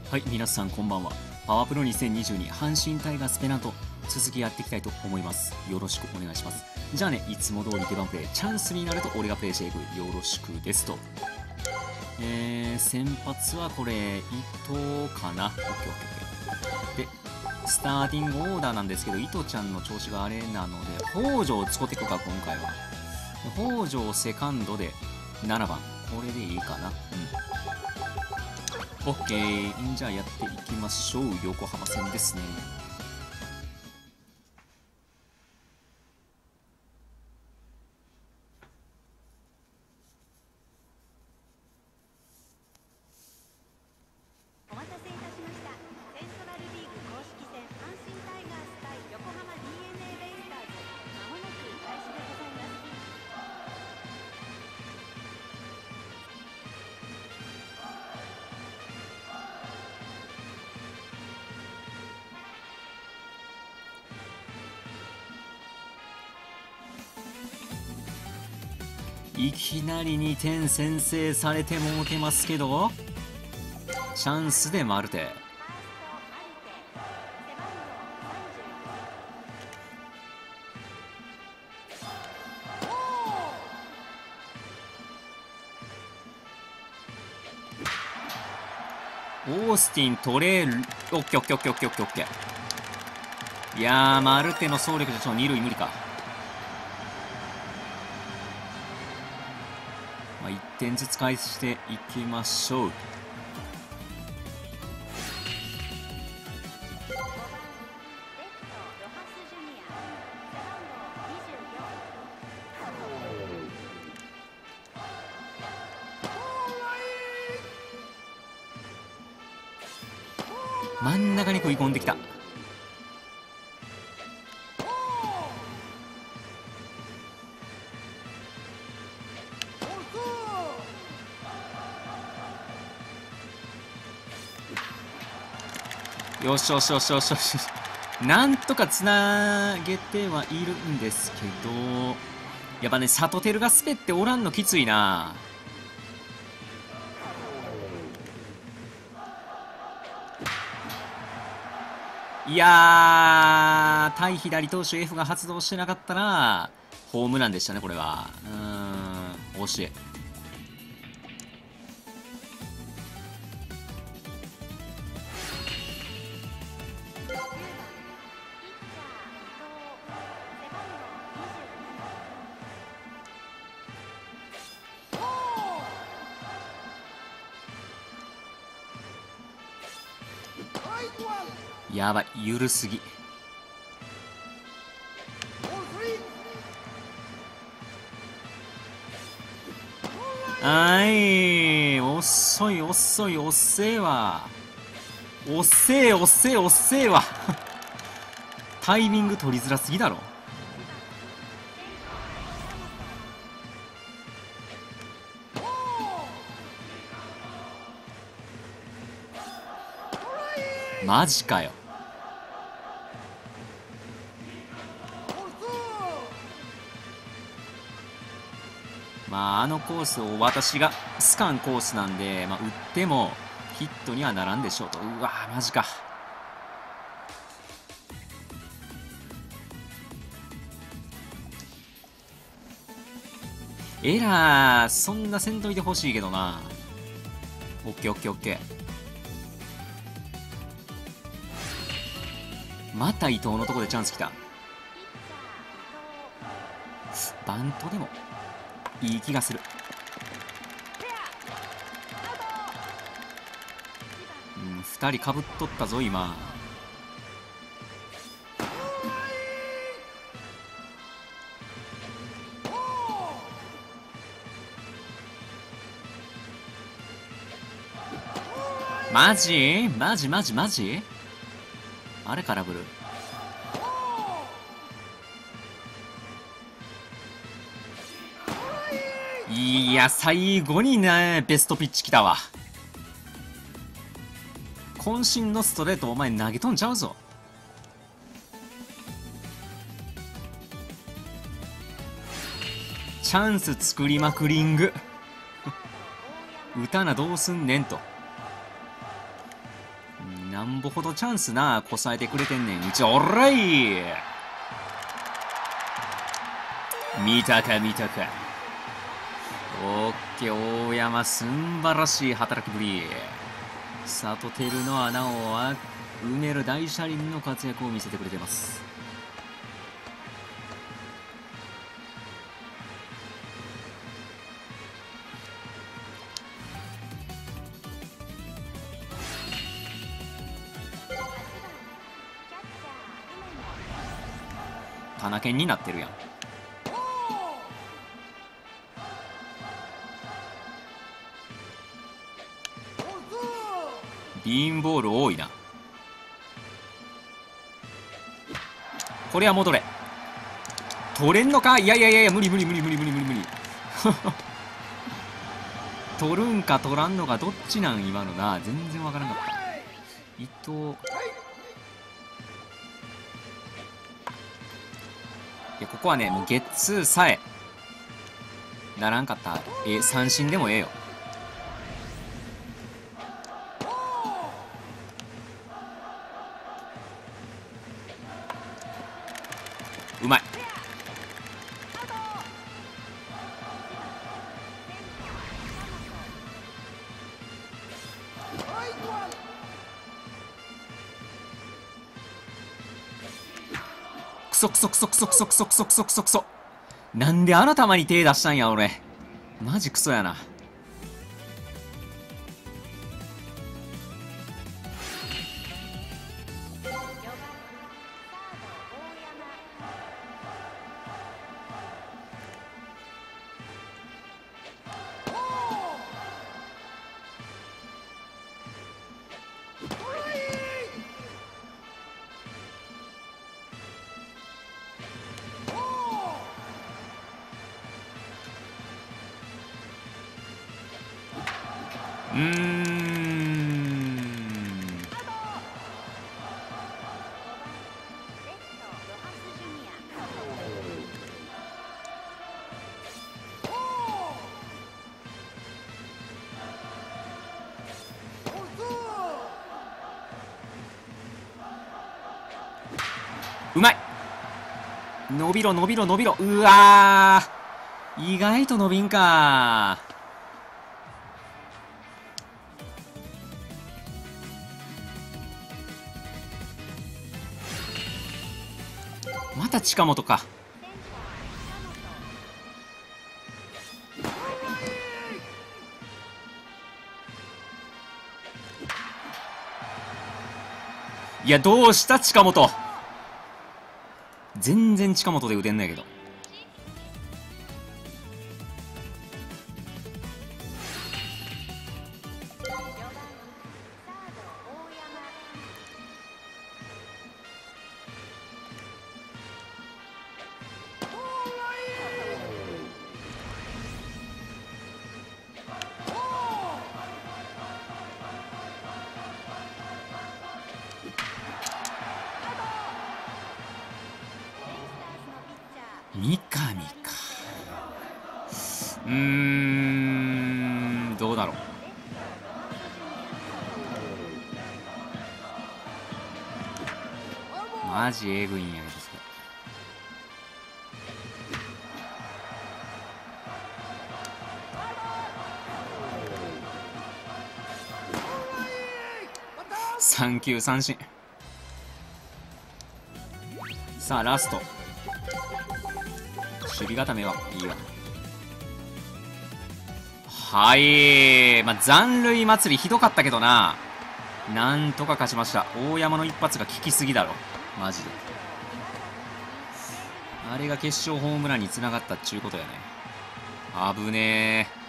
はい、皆さんこんばんは。パワープロ2022阪神タイガースペナント続きやっていきたいと思います。よろしくお願いします。じゃあね、いつも通り出番プレイチャンスになると俺がプレイしていく。よろしくですと。先発はこれ伊藤かな。オッケーオッケーオッケー。でスターティングオーダーなんですけど、伊藤ちゃんの調子があれなので北条を使っていくか。今回は北条セカンドで7番、これでいいかな。オッケー。じゃあやっていきましょう。横浜戦ですね。 お待たせいたしました。セントラルリーグ公式戦阪神タイガース対横浜 DNA ベイスターズ、まもなく開始でございます。 いきなり2点先制されてもうてますけど、チャンスでマルテ。オースティントレール。オッケーオッケーオッケーオッケーオッケー。いやー、マルテの走力でちょっと2塁無理か。1点ずつ返していきましょう。真ん中に食い込んできた。よしよしよしよしよし。なんとかつなげてはいるんですけど、やっぱね、サトテルが滑っておらんのきついな。いやー、対左投手 F が発動してなかったらホームランでしたね。これは惜しい。やばい、ゆるすぎ。遅い遅い、遅えわ。遅え遅え遅えわ。タイミング取りづらすぎだろ。マジかよ。あのコースを私がスカンコースなんで、打ってもヒットにはならんでしょうと。うわー、マジか。エラーそんなせんといてほしいけどな。オッケーオッケーオッケー。また伊藤のとこでチャンスきた。バントでもいい気がする。2人かぶっとったぞ今。マジマジマジマジ。あれ空振る。いや、最後にね、ベストピッチきたわ。渾身のストレートお前投げとんちゃうぞ。チャンス作りまくりんぐ。打たなどうすんねんと。 なんぼほどチャンスなこさえてくれてんねん。一応おらい。見たか見たか。オッケー、大山すんばらしい働きぶり。サトテルの穴を埋める大車輪の活躍を見せてくれてます。タナケンになってるやん。ビーンボール多いな。これは戻れ。取れんのか。いやいやいやいや、無理無理無理無理無理無理無理取るんか取らんのかどっちなん今のな。全然わからんかった。伊藤、いやここはねもうゲッツーさえならんかった。三振でもええよ。うまい。クソクソクソクソクソクソクソクソクソクソ。なんであの球に手出したんや俺。マジクソやな。うまい。伸びろ伸びろ伸びろ。うわー、意外と伸びんか。また近本か。いやどうした近本。全然近本で打てんないけど。三上か。どうだろう。マジえぐいんやけどそれ。3球三振。さあラスト。守備固めはいいわ。はい、まあ、残塁祭りひどかったけどな。なんとか勝ちました。大山の一発が効きすぎだろマジで。あれが決勝ホームランにつながったっちゅうことやね。危ねえ。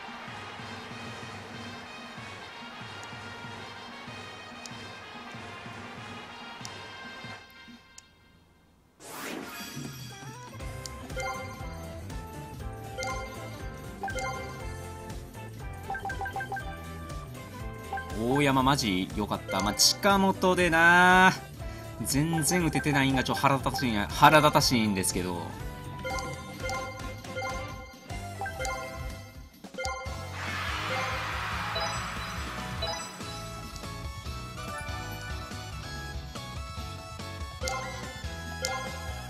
大山マジ良かった。まあ、近本でな全然打ててないんが腹立たしいんですけど。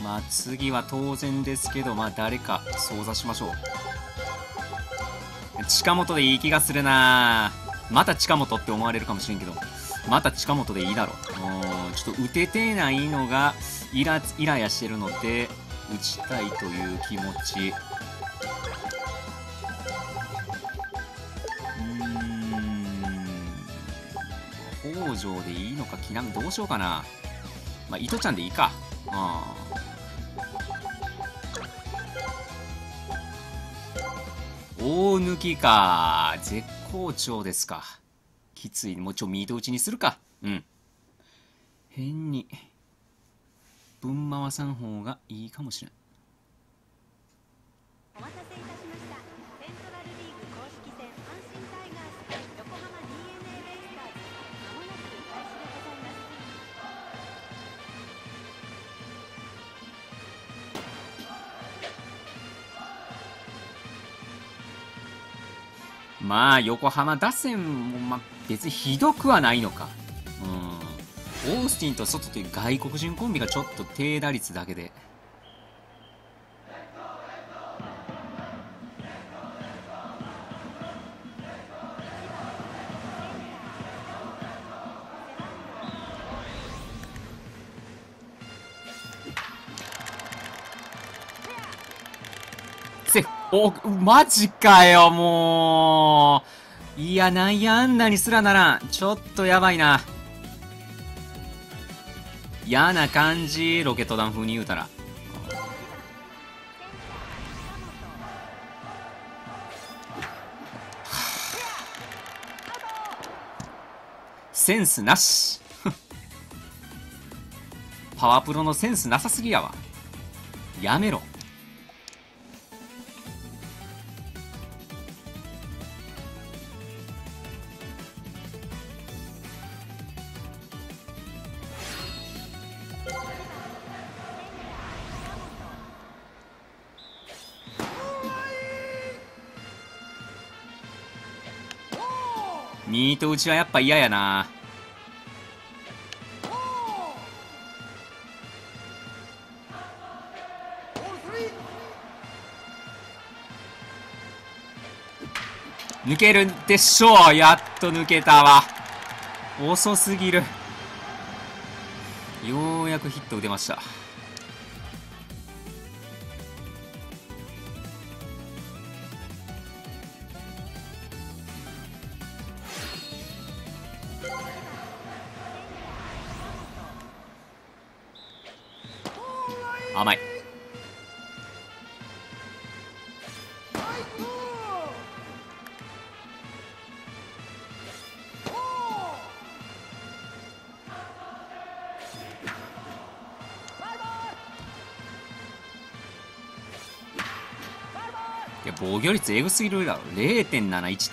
まあ次は当然ですけど、まあ誰か操作しましょう。近本でいい気がするな。また近本って思われるかもしれんけど、また近本でいいだろう。ちょっと打ててないのがイライラしてるので打ちたいという気持ち。北条でいいのか、木南どうしようかな。まあ糸ちゃんでいいか。大抜か。絶好調ですか。きつい。もうミート打ちにするか。変に分回さん方がいいかもしれん。 お待たせいたしました。セントラルリーグ公式戦阪神タイガース対横浜 DNA ベイスターズ、まもなく開始でございます。 まあ横浜打線も別にひどくはないのか。オースティンと外という外国人コンビがちょっと低打率だけで。マジかよ、もう。いや、内野安打にすらならん。ちょっとやばいな。嫌な感じ、ロケット弾風に言うたら。センスなし。パワープロのセンスなさすぎやわ。やめろ。ミート打ちはやっぱ嫌やな。抜けるでしょう。やっと抜けたわ。遅すぎる。ようやくヒット打てました。甘い。いや、防御率エグすぎるだろ。 0.71 って。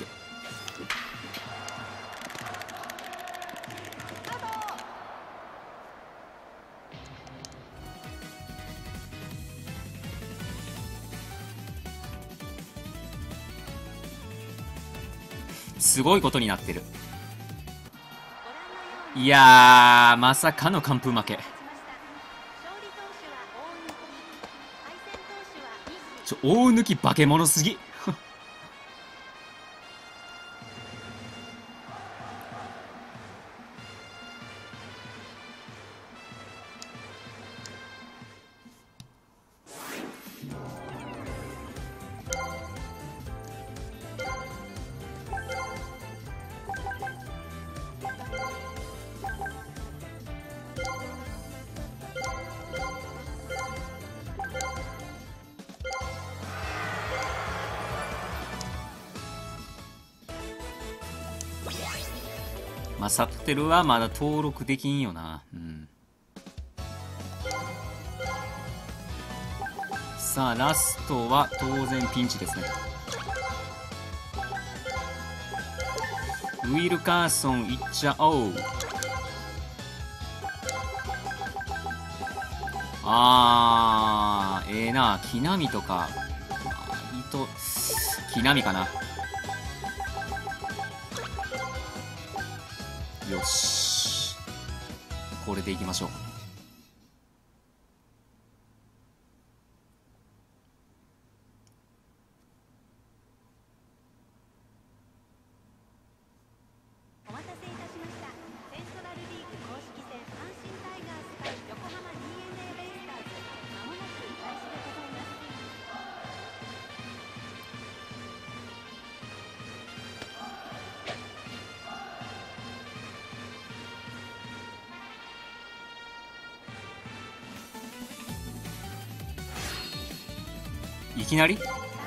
すごいことになってる。いやー、まさかの完封負け。大抜化け物すぎ。まあ、サトテルはまだ登録できんよな。さあ、ラストは当然ピンチですね。ウィルカーソンいっちゃおう。ええな、木浪とか、木浪かな。よし、これでいきましょう。 いきなり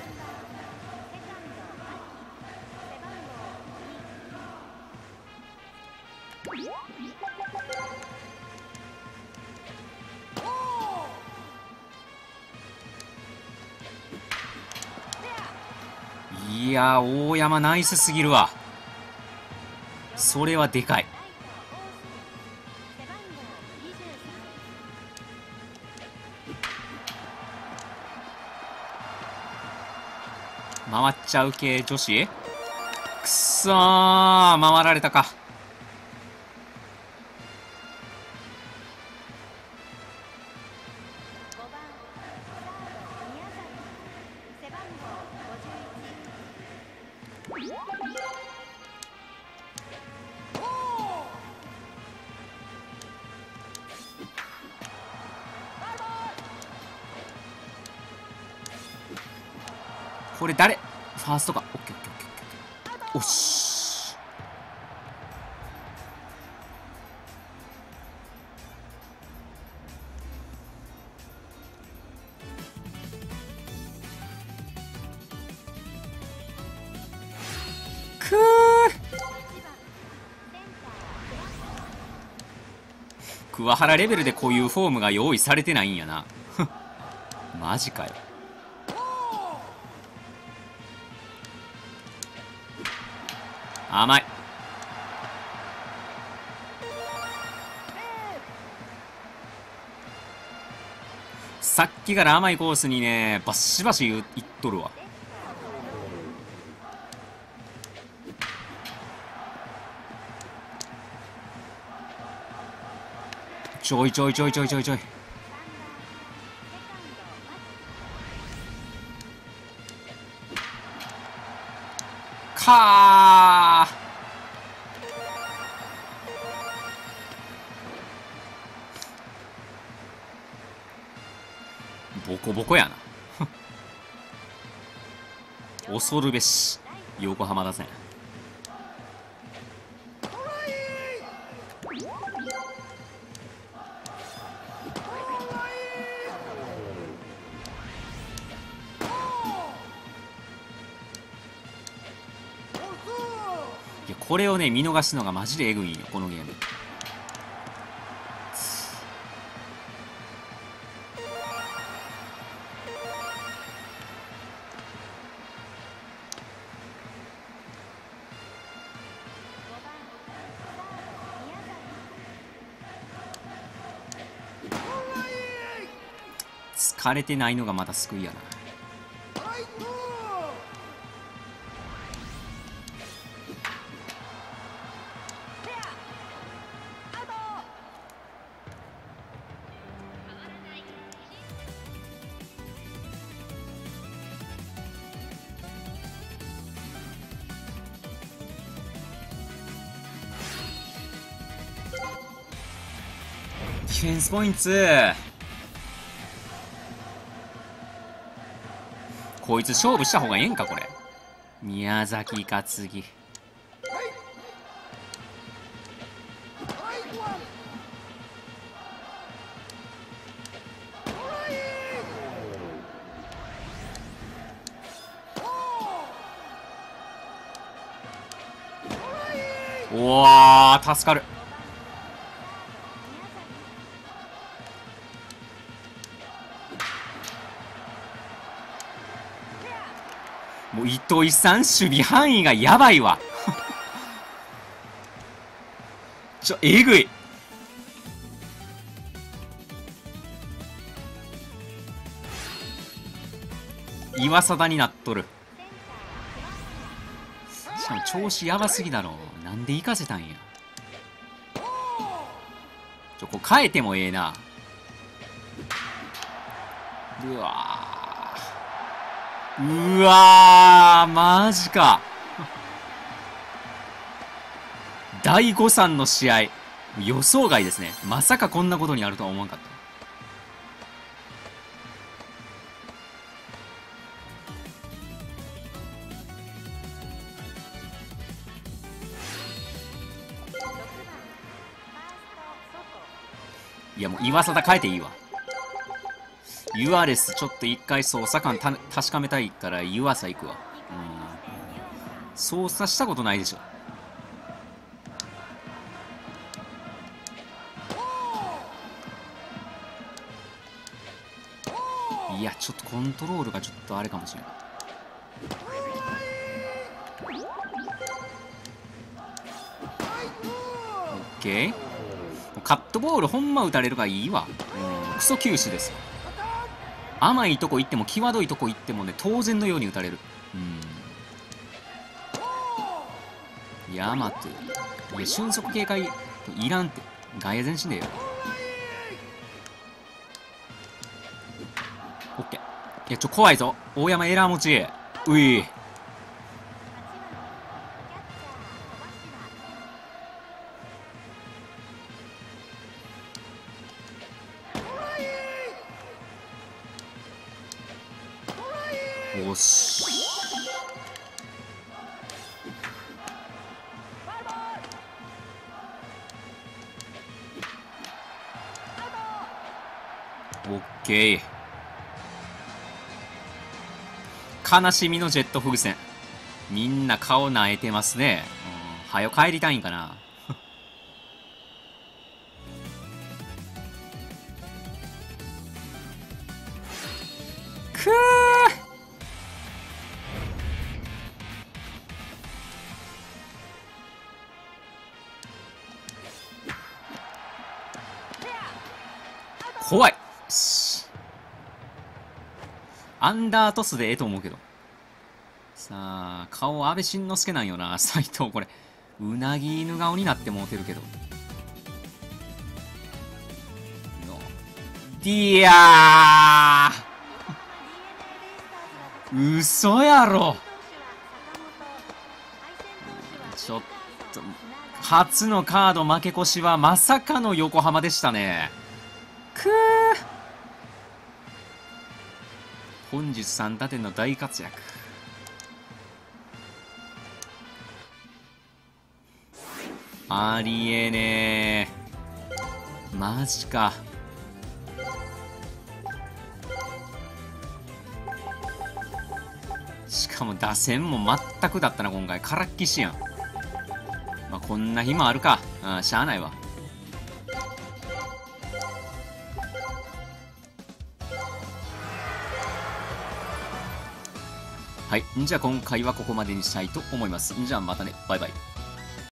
いやー、大山ナイスすぎるわ。それはでかい。回っちゃう系女子、くっそー、回られたか。これ誰？ファーストか。オッケーオッケーオッケーオッケー。おっし。くー。桑原レベルでこういうフォームが用意されてないんやな。マジかよ。甘い。さっきから甘いコースにねバシバシいっとるわ。ちょいちょいちょいちょいちょいちょい。かー。ボコボコやな。恐るべし横浜打線。いやこれをね見逃すのがマジでエグいんよこのゲーム。疲れてないのがまた救いやな。ディフェンスポイント。こいつ勝負した方がええんかこれ。宮崎担ぎ。おわー助かる。もう糸井さん守備範囲がやばいわ。えぐい。岩貞になっとる。しかも調子やばすぎだろ。なんで行かせたんや。こう変えてもええな。うわーうわーマジか。第5-3の試合予想外ですね。まさかこんなことになるとは思わんかった。いやもう岩貞変えていいわ。 ユアレスちょっと一回操作感確かめたいからユアサ行くわ。操作したことないでしょ。いやちょっとコントロールがちょっとあれかもしれない。オッケー。カットボールほんま打たれるがいいわ。クソ球種ですよ。甘いとこ行っても際どいとこ行ってもね、当然のように打たれる。ヤマト。いや俊足警戒いらんって。外野前進でよ。オッケー。いや怖いぞ大山エラー持ち。うい。よし。オッケー。悲しみのジェット風船。みんな顔なえてますね。はよ帰りたいんかな。くー。怖い。アンダートスでええと思うけど。さあ顔安倍晋之助なんよな斎藤。これうなぎ犬顔になってもうてるけど。いやー嘘やろ。ちょっと初のカード負け越しはまさかの横浜でしたね。くー。本日3打点の大活躍。ありえねえ。マジか。しかも打線も全くだったな今回。からっきしやん。まあこんな日もあるか。しゃあないわ。はい、じゃあ今回はここまでにしたいと思います。じゃあまたね、バイバイ。